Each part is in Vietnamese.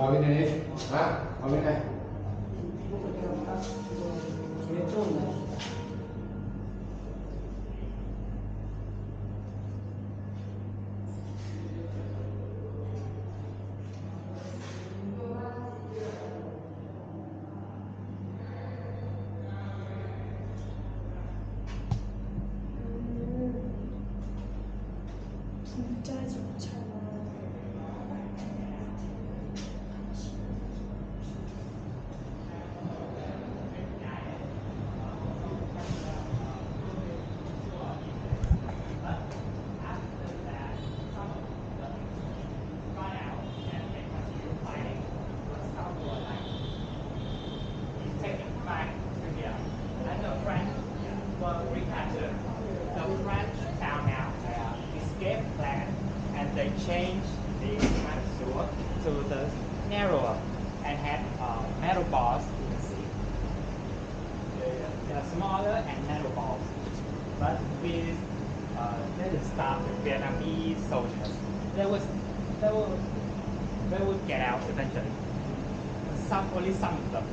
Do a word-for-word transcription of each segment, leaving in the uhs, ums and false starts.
Vào bên này đi. Hả? Vào bên này. 진짜 좋잖아. They changed the sewer to the narrower and had uh, metal balls you can see. They are smaller and metal balls. But with uh, didn't stop the Vietnamese soldiers. They was they will they would get out eventually. Some only some of them.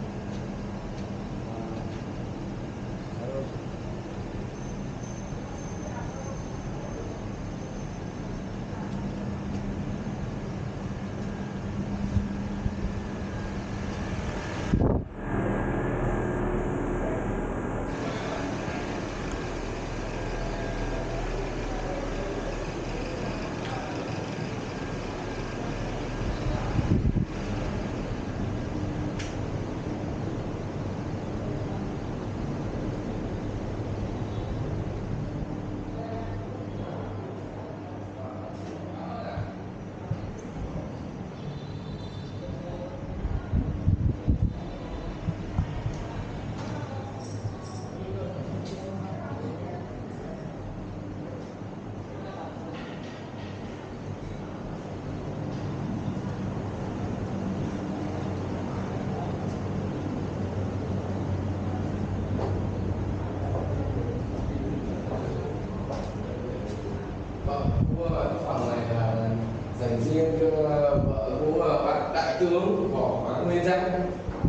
Khu phòng này là dành riêng cho vợ của bác đại tướng Võ Nguyên Giáp.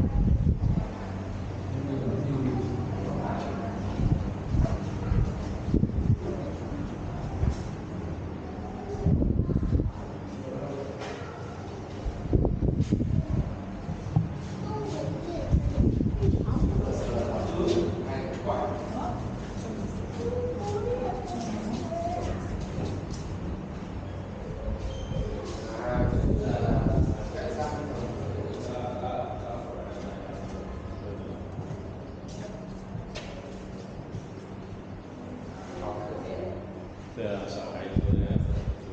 的小孩子的样子。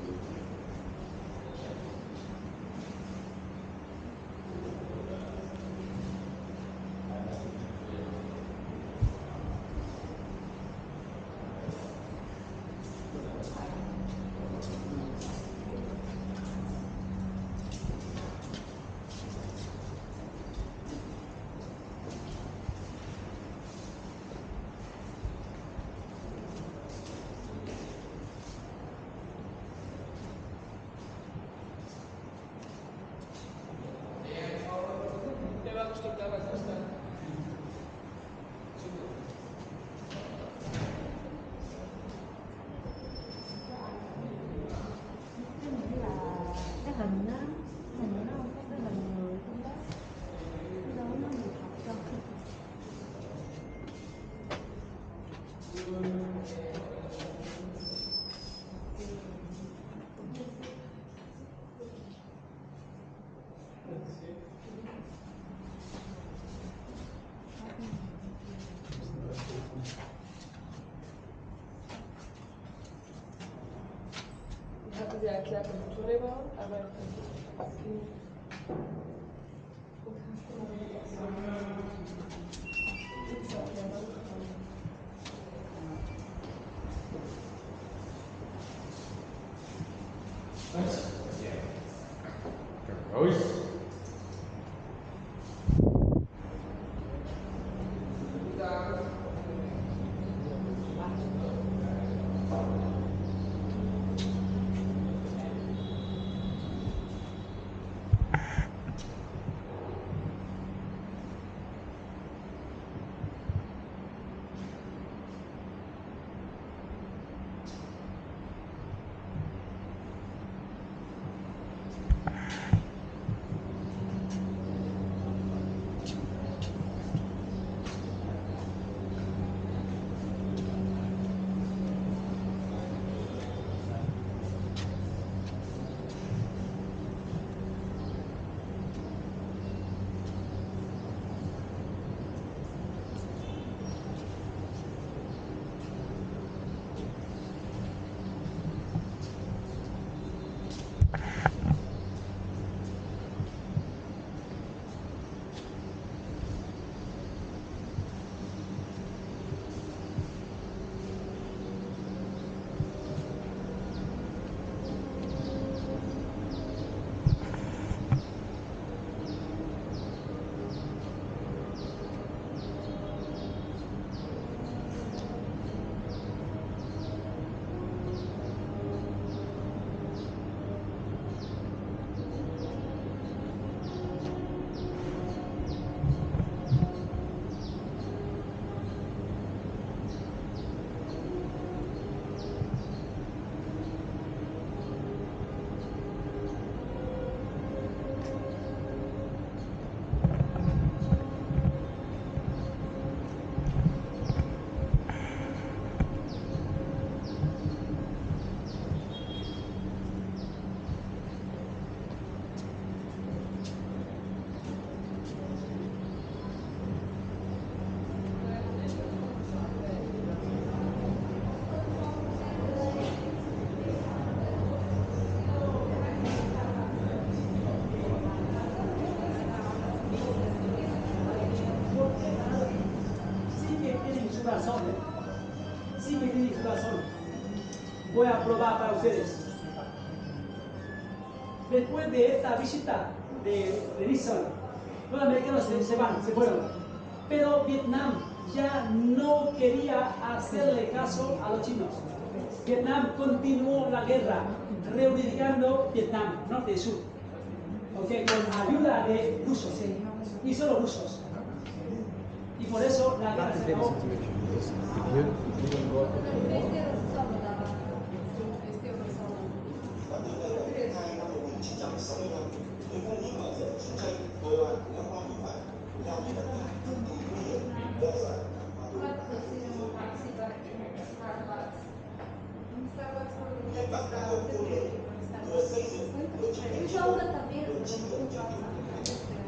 Cái hình đó, hình nó không có cái hình người trong đó. Cái đó nó bị thật cho. Hatten Sie erklärt, dass Touré war, aber Rồi. Sí que tienen su razón, ¿eh? Sí que tienen su razón. Voy a probar para ustedes. Después de esta visita de, de Nixon, los americanos se, se van, se fueron. Pero Vietnam ya no quería hacerle caso a los chinos. Vietnam continuó la guerra, reunificando Vietnam, norte y sur. Okay, con ayuda de rusos, y solo rusos. Y por eso la guerra se acabó. Starbucks. Starbucks.